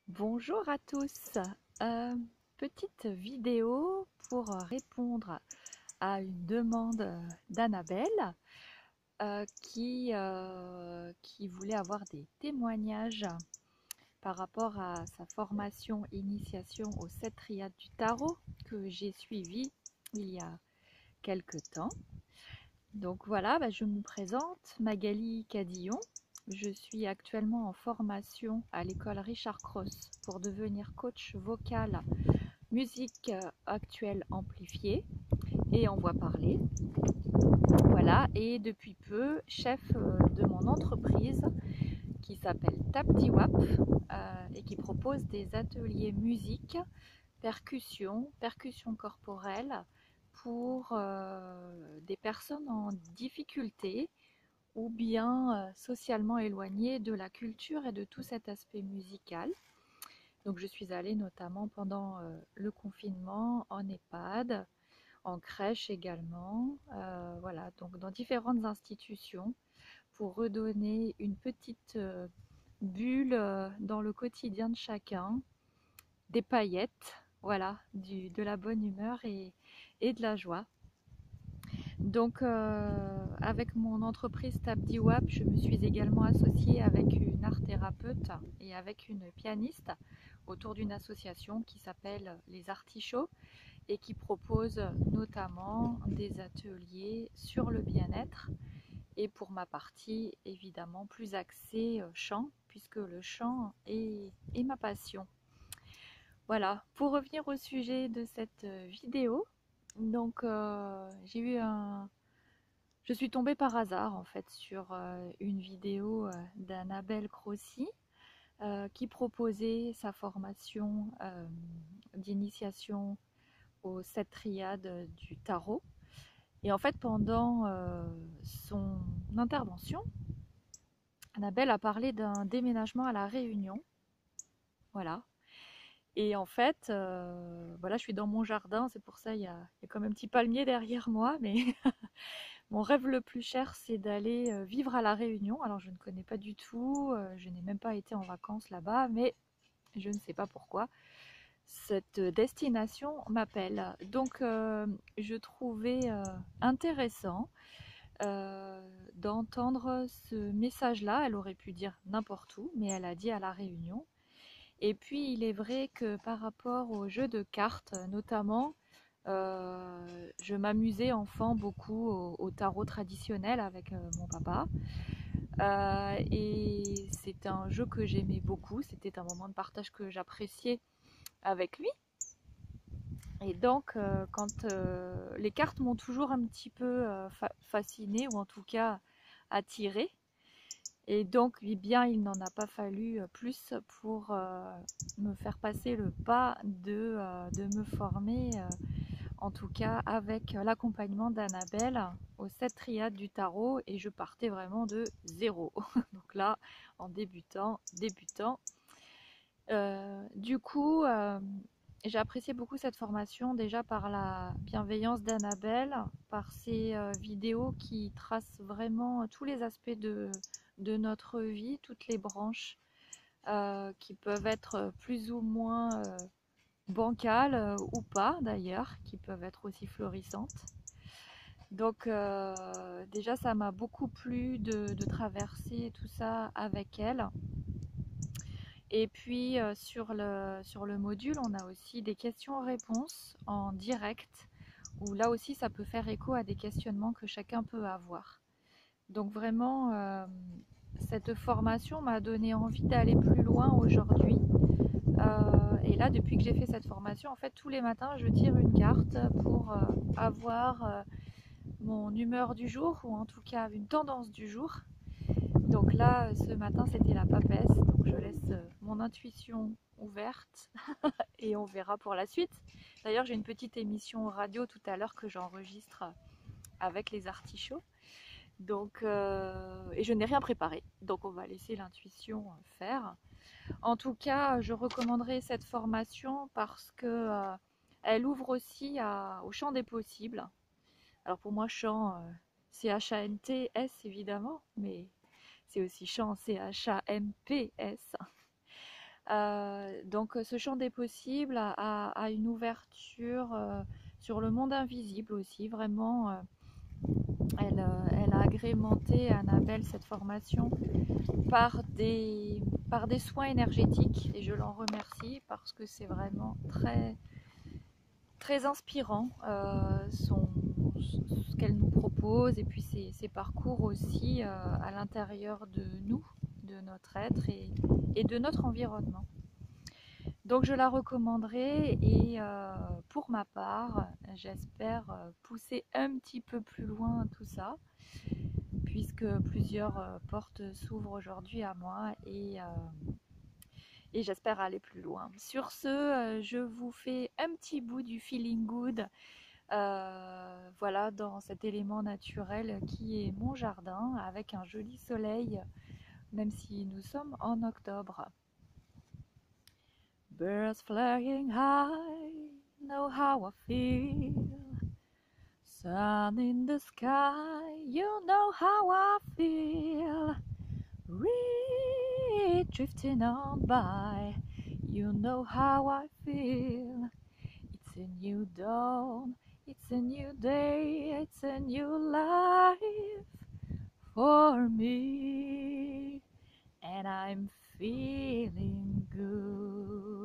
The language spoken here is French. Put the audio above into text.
Bonjour à tous. Euh, Petite vidéo pour répondre à une demande d'Annabelle qui voulait avoir des témoignages par rapport à sa formation initiation aux 7 triades du tarot que j'ai suivi il y a quelque temps. Donc voilà, je me présente, Magali Cadillon. Je suis actuellement en formation à l'école Richard Cross pour devenir coach vocal musique actuelle amplifiée et en voix parlée. Voilà, et depuis peu, chef de mon entreprise qui s'appelle Tapdiwap et qui propose des ateliers musique, percussion corporelle pour des personnes en difficulté ou bien socialement éloignées de la culture et de tout cet aspect musical. Donc je suis allée notamment pendant le confinement en EHPAD, en crèche également, voilà, donc dans différentes institutions pour redonner une petite bulle dans le quotidien de chacun, des paillettes, voilà, de la bonne humeur et de la joie. Donc avec mon entreprise Tabdiwap, je me suis également associée avec une art thérapeute et avec une pianiste autour d'une association qui s'appelle les Artichauts et qui propose notamment des ateliers sur le bien-être et pour ma partie évidemment plus axée chant puisque le chant est ma passion. Voilà, pour revenir au sujet de cette vidéo, donc je suis tombée par hasard en fait sur une vidéo d'Annabelle Crossi qui proposait sa formation d'initiation aux 7 triades du tarot. Et en fait, pendant son intervention, Annabelle a parlé d'un déménagement à La Réunion. Voilà. Et en fait, voilà, je suis dans mon jardin, c'est pour ça il y a comme un petit palmier derrière moi, mais mon rêve le plus cher, c'est d'aller vivre à La Réunion. Alors, je ne connais pas du tout, je n'ai même pas été en vacances là-bas, mais je ne sais pas pourquoi. Cette destination m'appelle. Donc, je trouvais intéressant d'entendre ce message-là. Elle aurait pu dire n'importe où, mais elle a dit à La Réunion. Et puis, il est vrai que par rapport aux jeux de cartes, notamment, je m'amusais enfant beaucoup au tarot traditionnel avec mon papa. Et c'était un jeu que j'aimais beaucoup. C'était un moment de partage que j'appréciais avec lui. Et donc, quand les cartes m'ont toujours un petit peu fascinée, ou en tout cas attirée, et donc, eh bien, il n'en a pas fallu plus pour me faire passer le pas de me former, en tout cas avec l'accompagnement d'Annabelle aux 7 triades du tarot, et je partais vraiment de zéro. Donc là, en débutant. Du coup, j'ai apprécié beaucoup cette formation déjà par la bienveillance d'Annabelle, par ses vidéos qui tracent vraiment tous les aspects de notre vie, toutes les branches qui peuvent être plus ou moins bancales ou pas d'ailleurs, qui peuvent être aussi florissantes. Donc déjà ça m'a beaucoup plu de traverser tout ça avec elle. Et puis sur le module, on a aussi des questions-réponses en direct, où là aussi ça peut faire écho à des questionnements que chacun peut avoir. Donc vraiment, cette formation m'a donné envie d'aller plus loin aujourd'hui. Et là, depuis que j'ai fait cette formation, en fait, tous les matins, je tire une carte pour avoir mon humeur du jour, ou en tout cas une tendance du jour. Donc là, ce matin, c'était la papesse. Donc je laisse mon intuition ouverte et on verra pour la suite. D'ailleurs, j'ai une petite émission radio tout à l'heure que j'enregistre avec les artichauts. Donc, et je n'ai rien préparé. Donc on va laisser l'intuition faire. En tout cas, je recommanderais cette formation parce que elle ouvre aussi au champ des possibles. Alors pour moi, champ, C-H-A-N-T-S évidemment, mais c'est aussi chant, C-H-A-M-P-S. Donc ce champ des possibles a une ouverture sur le monde invisible aussi, vraiment. Elle a agrémenté, Annabelle, cette formation par des soins énergétiques et je l'en remercie parce que c'est vraiment très inspirant ce qu'elle nous propose et puis ses parcours aussi à l'intérieur de nous, de notre être et de notre environnement. Donc je la recommanderai et pour ma part, j'espère pousser un petit peu plus loin tout ça puisque plusieurs portes s'ouvrent aujourd'hui à moi et j'espère aller plus loin. Sur ce, je vous fais un petit bout du feeling good, voilà, dans cet élément naturel qui est mon jardin, avec un joli soleil, même si nous sommes en octobre. Birds flying high, know how I feel. Sun in the sky, you know how I feel. Reed drifting on by, you know how I feel. It's a new dawn, it's a new day, it's a new life for me, and I'm feeling good.